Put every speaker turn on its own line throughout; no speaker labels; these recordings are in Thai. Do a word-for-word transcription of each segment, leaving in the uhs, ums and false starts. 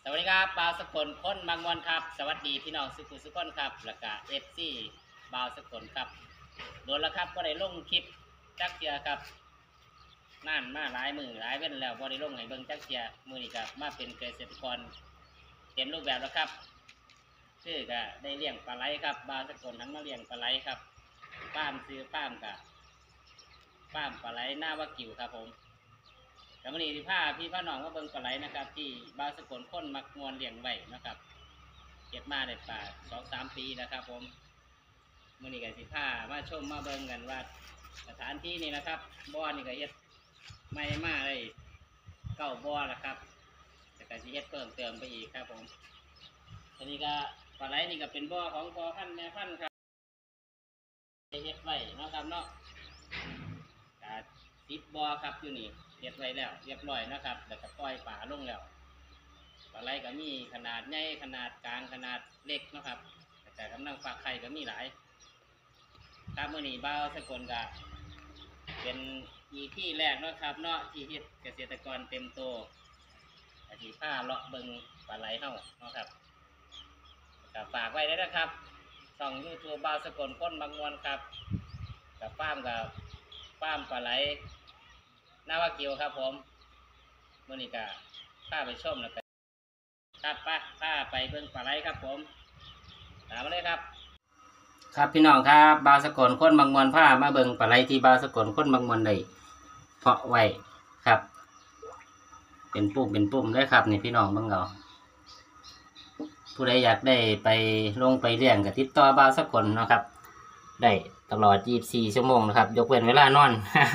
วัสดีครับบ่าวสกลคนบางมวนครับสวัสดีพี่น้องสุขุสุขคนครับแล้วก็เอฟซีบ่าวสกลครับโดนแล้วครับก็ได้ลงคลิปจักเทียครับนั่นมาหลายมือหลายเว้นแล้วก็ได้ลงให้เบิ่งจักเทียมือนี้ครับมาเป็นเกษตรกรเต็มรูปแบบแล้วครับชื่อก็ได้เลี้ยงปลาไหลครับบ่าวสกลทั้งมาเลี้ยงปลาไหลครับป้ามซื้อป้ามกับป้ามปลาไหลหน้าวากิวครับผมแต่วันนี้ที่ผ้าพี่พ่อน้องก็เบิ่งปลาไหลนะครับที่บ่าวสกลคนมักมวนเลี้ยงไว้นะครับเก็บมาได้ป่าสองสามปีนะครับผมมื่อนี้กับสิผ้ามาชมมาเบิ่งกันว่าสถานที่นี่นะครับบ่อนี่ก็เฮ็ดไม่มาได้เก้าบ่อแล้วครับแต่ก็สิเฮ็ดเพิ่มเติมไปอีกครับผมอันนี้ก็ปลาไหลนี่ก็เป็นบ่อของพ่อพันธุ์แม่พันธุ์ครับเฮ็ดไว้เนาะครับเนาะก็สิบบ่อครับอยู่นี่เฮ็ดไว้แล้วเรียบร้อยนะครับแล้วก็ปล่อยปลาลงแล้วปลาไหลก็มีขนาดใหญ่ขนาดกลางขนาดเล็กนะครับแต่กำลังฟักไข่ก็มีหลายครับมื้อนี้บ่าวสกลก็เป็นอีที่แรกเนาะครับเนาะที่เฮ็ดเกษตรกรเต็มโตอาทิผ้าเลาะเบิ่งปลาไหลเฮาเนาะครับก็ฝากไว้ได้นะครับช่อง YouTube บ่าวสกลคนบางมวนครับกับฟาร์มกับฟาร์มปลาไหลนาวากิวครับผมมื้อนี้ก็พาไปชมแล้วก็ครับป้าพาไปเบิ่งปลาไหลครับผมตามมาเลยครับครับพี่น้องครับบ่าวสกลคนบางมวนพามาเบิ่งปลาไหลที่บ่าวสกลคนบางมวนได้เพาะไว้ครับเป็นปุ่มเป็นปุ่มด้วยครับนี่พี่น้องเบิ่งเอาผู้ใดอยากได้ไปลงไปเลี้ยงก็ติดต่อบ่าวสกลเนาะครับได้ตลอดยี่สิบสี่ชั่วโมงนะครับยกเว้นเวลานอน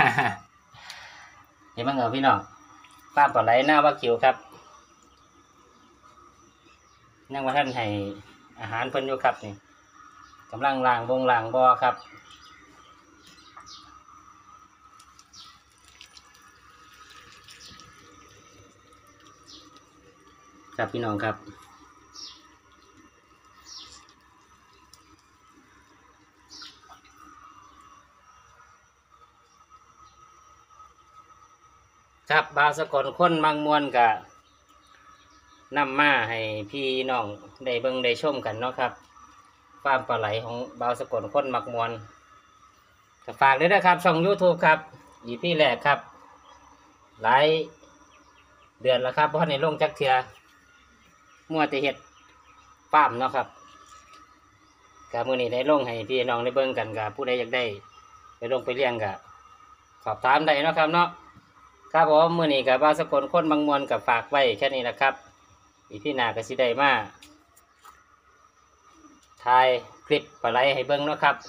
เห็นมั้งเอาพี่น้องฟาร์มปลาไหลหน้าวากิวครับนั่งว่าท่านให้อาหารเพิ่นอยู่ครับนี่กำลังล้างวงล้างบ่อครับครับพี่น้องครับครับบ่าวสกลคนบางมวนกับนำมาให้พี่น้องได้เบิ่งได้ชมกันเนาะครับฟาร์มปลาไหลของบ่าวสกลคนมักมวนก็ฝากด้วยนะครับช่อง YouTube ครับอีพีแรกครับหลายเดือนแล้วครับเพราะในลงจักเทียมัวแต่เฮ็ดฟาร์มเนาะครับก็มื้อนี้ได้ลงให้พี่น้องได้เบิ่งกันกับผู้ใดอยากได้ไปลงไปเลี้ยงก็สอบถามได้เนาะครับเนาะครับผมมื้อนี้กับบ่าวสกลคนบางมวนกับฝากไว้แค่นี้นะครับอีพี่หน้าก็สิได้มาถ่ายคลิปปลาไหลให้เบิ่งเนาะครับ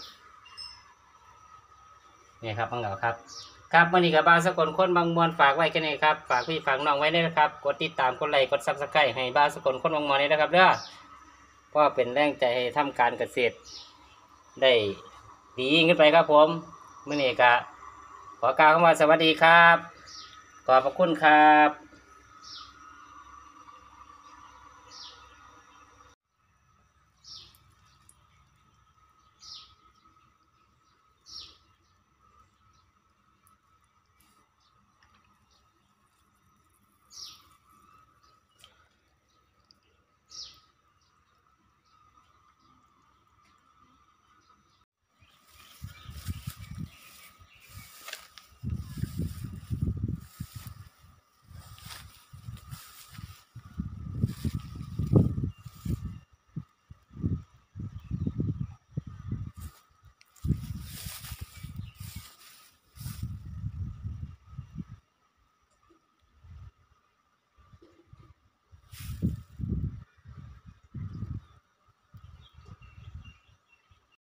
นี่ครับบังเหล่าครับครับมื้อนี้กับบ่าวสกลคนบางมวนฝากไว้แค่นี้ครับฝากพี่ฝากน้องไว้ด้วยนะครับกดติดตามกดไลค์กด ซับสไครบ์ ให้บ่าวสกลคนบางมวนนี้นะครับเด้อเพราะเป็นแรงใจให้ทำการเกษตรได้ดียิ่งขึ้นไปครับผมมื้อนี้ก็ขอกล่าวคำว่าสวัสดีครับขอบพระคุณครับ